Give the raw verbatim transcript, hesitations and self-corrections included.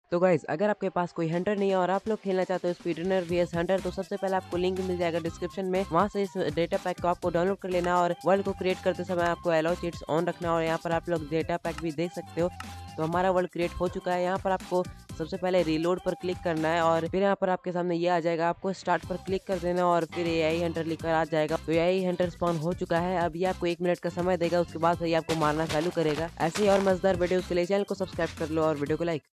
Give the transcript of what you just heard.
तो गाइस अगर आपके पास कोई हंटर नहीं है और आप लोग खेलना चाहते हो स्पीड रनर वीएस हंटर, तो सबसे पहले आपको लिंक मिल जाएगा डिस्क्रिप्शन में। वहां से इस डेटा पैक को आपको डाउनलोड कर लेना और वर्ल्ड को क्रिएट करते समय आपको अलाउ चीट्स ऑन रखना। और यहाँ पर आप लोग डेटा पैक भी देख सकते हो। तो हमारा वर्ल्ड क्रिएट हो चुका है। यहाँ पर आपको सबसे पहले रीलोड पर क्लिक करना है और फिर यहाँ पर आपके सामने ये आ जाएगा, आपको स्टार्ट पर क्लिक कर देना और फिर एआई हंटर लिखकर आ जाएगा। तो एआई हंटर स्पॉन हो चुका है। अब ये आपको एक मिनट का समय देगा, उसके बाद से ये आपको मारना चालू करेगा। ऐसे ही और मजेदार वीडियो के लिए चैनल को सब्सक्राइब कर लो और वीडियो को लाइक